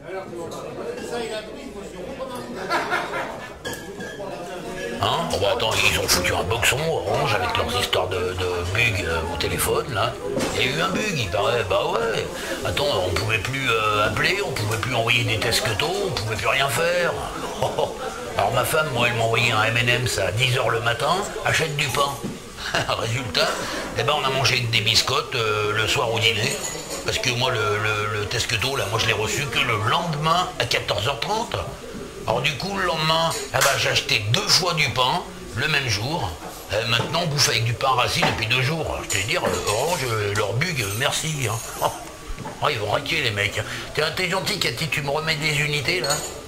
Hein? Oh bah attends, ils ont foutu un boxon Orange avec leurs histoires de bug au téléphone, là. Il y a eu un bug, il paraît, bah ouais. Attends, on pouvait plus appeler, on pouvait plus envoyer des textos, on pouvait plus rien faire. Oh. Alors ma femme, moi, elle m'a envoyé un M&M's à 10h le matin, achète du pain. Résultat, eh ben on a mangé des biscottes le soir au dîner. Parce que moi, le texto, là, moi je l'ai reçu que le lendemain à 14h30. Alors du coup, le lendemain, eh ben, j'ai acheté 2 fois du pain, le même jour. Maintenant, on bouffe avec du pain rassis depuis 2 jours. Je te dire, Orange, leur bug, merci. Hein. Oh, ils vont raquer les mecs. T'es gentil, Cathy, tu me remets des unités, là?